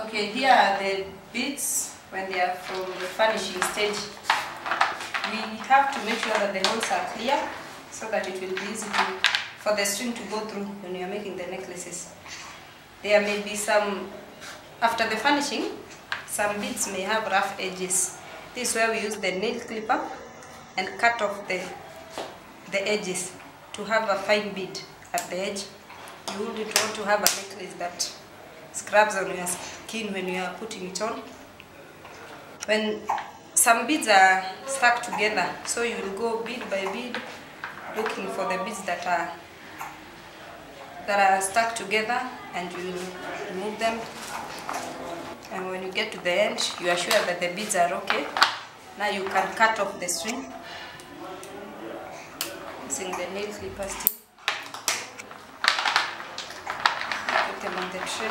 Okay, here are the beads when they are from the furnishing stage. We have to make sure that the holes are clear so that it will be easy for the string to go through when you are making the necklaces. There may be some, after the furnishing, some beads may have rough edges. This is where we use the nail clipper and cut off the edges to have a fine bead at the edge. You would want to have a necklace that scrubs on your skin when you are putting it on. When some beads are stuck together, so you will go bead by bead looking for the beads that are stuck together, and you will remove them. And when you get to the end, you are sure that the beads are okay. Now you can cut off the string using the nail clipper still. Put them on the tray.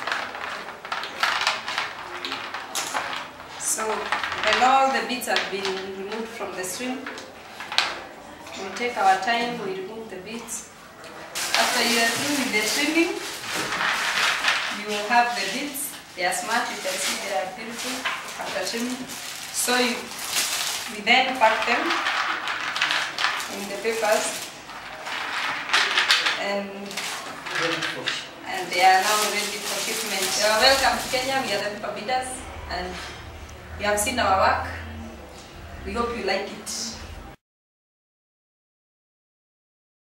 So when all the beads have been removed from the string, we take our time, we remove the beads. After you are through with the trimming, you will have the beads. They are smart, you can see they are beautiful after trimming. So we then pack them in the papers, and they are now ready for shipment. You are welcome to Kenya. We are the paper beaders, and you have seen our work. We hope you like it.